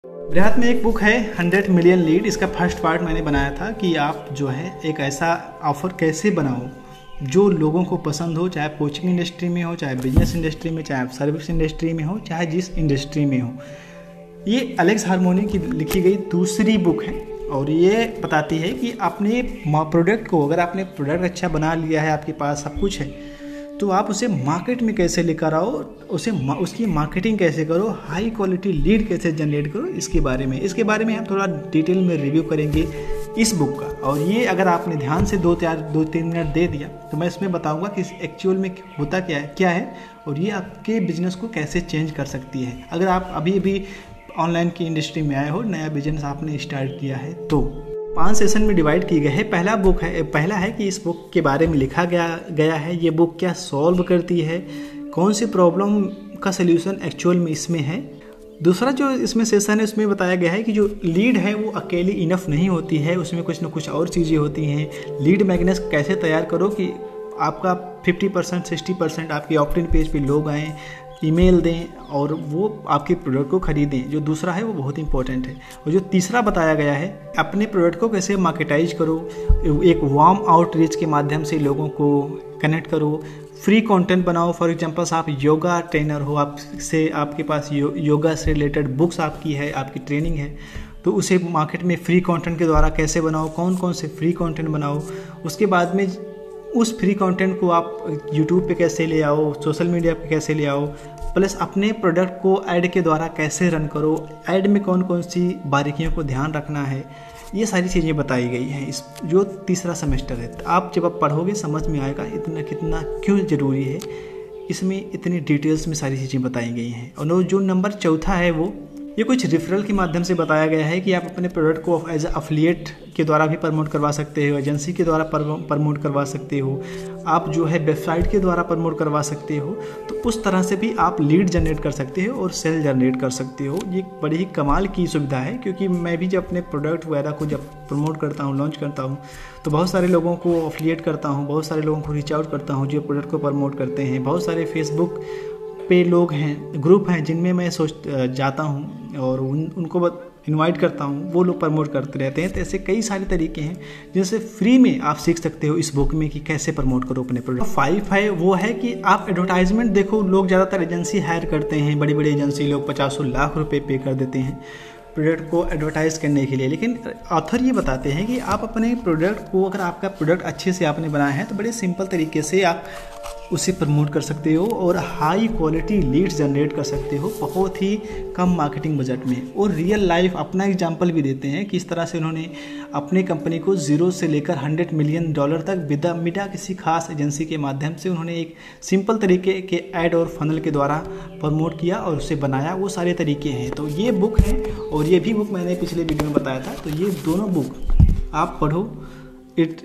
मेरे में एक बुक है 100 मिलियन लीड। इसका फर्स्ट पार्ट मैंने बनाया था कि आप जो है एक ऐसा ऑफ़र कैसे बनाओ जो लोगों को पसंद हो, चाहे कोचिंग इंडस्ट्री में हो, चाहे बिजनेस इंडस्ट्री में, चाहे सर्विस इंडस्ट्री में हो, चाहे जिस इंडस्ट्री में हो। ये एलेक्स हार्मोनी की लिखी गई दूसरी बुक है और ये बताती है कि अपने प्रोडक्ट को, अगर आपने प्रोडक्ट अच्छा बना लिया है, आपके पास सब कुछ है, तो आप उसे मार्केट में कैसे लेकर आओ, उसकी मार्केटिंग कैसे करो, हाई क्वालिटी लीड कैसे जनरेट करो। इसके बारे में हम थोड़ा डिटेल में रिव्यू करेंगे इस बुक का। और ये अगर आपने ध्यान से 2-3 मिनट दे दिया तो मैं इसमें बताऊंगा कि एक्चुअल में होता क्या है और ये आपके बिजनेस को कैसे चेंज कर सकती है। अगर आप अभी ऑनलाइन की इंडस्ट्री में आए हो, नया बिजनेस आपने स्टार्ट किया है, तो 5 सेशन में डिवाइड की गए हैं। पहला है कि इस बुक के बारे में लिखा गया है, ये बुक क्या सॉल्व करती है, कौन सी प्रॉब्लम का सल्यूशन एक्चुअल में इसमें है। दूसरा जो इसमें सेशन है उसमें बताया गया है कि जो लीड है वो अकेली इनफ नहीं होती है, उसमें कुछ ना कुछ और चीज़ें होती हैं। लीड मैग्नेट कैसे तैयार करो कि आपका 50% 60% आपके ऑप्ट-इन पेज पे लोग आएँ, ईमेल दें और वो आपके प्रोडक्ट को खरीदें। जो दूसरा है वो बहुत इंपॉर्टेंट है। और जो तीसरा बताया गया है, अपने प्रोडक्ट को कैसे मार्केटाइज करो, एक वार्म आउटरीच के माध्यम से लोगों को कनेक्ट करो, फ्री कंटेंट बनाओ। फॉर एग्जांपल आप योगा ट्रेनर हो, आपके पास योगा से रिलेटेड बुक्स आपकी है, आपकी ट्रेनिंग है, तो उसे मार्केट में फ्री कंटेंट के द्वारा कैसे बनाओ, कौन कौन से फ्री कंटेंट बनाओ। उसके बाद में उस फ्री कंटेंट को आप यूट्यूब पे कैसे ले आओ, सोशल मीडिया पे कैसे ले आओ, प्लस अपने प्रोडक्ट को ऐड के द्वारा कैसे रन करो, ऐड में कौन कौन सी बारीकियों को ध्यान रखना है। ये सारी चीज़ें बताई गई हैं इस जो तीसरा सेमेस्टर है। आप जब आप पढ़ोगे समझ में आएगा इतना कितना क्यों ज़रूरी है, इसमें इतनी डिटेल्स में सारी चीज़ें बताई गई हैं। और जो नंबर चौथा है वो ये कुछ रेफरल के माध्यम से बताया गया है कि आप अपने प्रोडक्ट को एज अफिलिएट के द्वारा भी प्रमोट करवा सकते हो, एजेंसी के द्वारा प्रमोट करवा सकते हो, आप जो है वेबसाइट के द्वारा प्रमोट करवा सकते हो। तो उस तरह से भी आप लीड जनरेट कर सकते हो और सेल जनरेट कर सकते हो। ये बड़ी ही कमाल की सुविधा है, क्योंकि मैं भी जब अपने प्रोडक्ट वगैरह को जब प्रमोट करता हूँ, लॉन्च करता हूँ, तो बहुत सारे लोगों को अफिलिएट करता हूँ, बहुत सारे लोगों को रीच आउट करता हूँ जो प्रोडक्ट को प्रमोट करते हैं। बहुत सारे फेसबुक पे लोग हैं, ग्रुप हैं जिनमें मैं जाता हूँ और उनको इनवाइट करता हूँ, वो लोग प्रमोट करते रहते हैं। तो ऐसे कई सारे तरीके हैं जिनसे फ्री में आप सीख सकते हो इस बुक में कि कैसे प्रमोट करो अपने प्रोडक्ट। 5 है वो है कि आप एडवर्टाइजमेंट देखो। लोग ज़्यादातर एजेंसी हायर करते हैं, बड़ी बड़ी एजेंसी लोग 50 लाख रुपए पे कर देते हैं प्रोडक्ट को एडवर्टाइज करने के लिए। लेकिन ऑथर ये बताते हैं कि आप अपने प्रोडक्ट को, अगर आपका प्रोडक्ट अच्छे से आपने बनाया है तो बड़े सिंपल तरीके से आप उसे प्रमोट कर सकते हो और हाई क्वालिटी लीड्स जनरेट कर सकते हो बहुत ही कम मार्केटिंग बजट में। और रियल लाइफ अपना एग्जांपल भी देते हैं कि इस तरह से उन्होंने अपनी कंपनी को ज़ीरो से लेकर $100 मिलियन तक बिना किसी खास एजेंसी के माध्यम से उन्होंने एक सिंपल तरीके के ऐड और फनल के द्वारा प्रमोट किया और उसे बनाया। वो सारे तरीके हैं। तो ये बुक है और ये भी बुक मैंने पिछले वीडियो में बताया था। तो ये दोनों बुक आप पढ़ो, it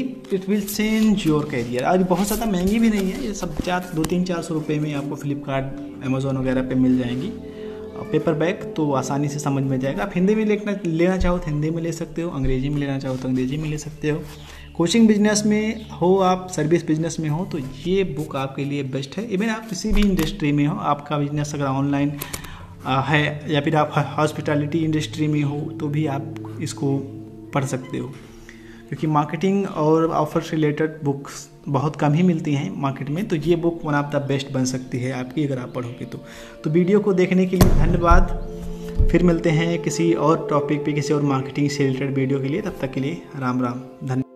will change your career. आज बहुत ज़्यादा महंगी भी नहीं है, ये सब 200-400 रुपये में आपको फ्लिपकार्ट, अमेज़ोन वगैरह पे मिल जाएंगी। पेपर बैग तो आसानी से समझ में जाएगा। आप हिंदी में लेना चाहो तो हिंदी में ले सकते हो, अंग्रेजी में लेना चाहो तो अंग्रेजी में ले सकते हो। कोचिंग बिजनेस में हो, आप सर्विस बिजनेस में हो, तो ये बुक आपके लिए बेस्ट है। इवन आप किसी भी इंडस्ट्री में हो, आपका बिजनेस अगर ऑनलाइन है या फिर आप हॉस्पिटैलिटी इंडस्ट्री में हो तो भी आप इसको पढ़ सकते हो, क्योंकि मार्केटिंग और ऑफर से रिलेटेड बुक्स बहुत कम ही मिलती हैं मार्केट में। तो ये book one of the best बन सकती है आपकी, अगर आप पढ़ोगे तो वीडियो को देखने के लिए धन्यवाद। फिर मिलते हैं किसी और टॉपिक पे, किसी और मार्केटिंग से रिलेटेड वीडियो के लिए। तब तक के लिए राम राम, धन्यवाद।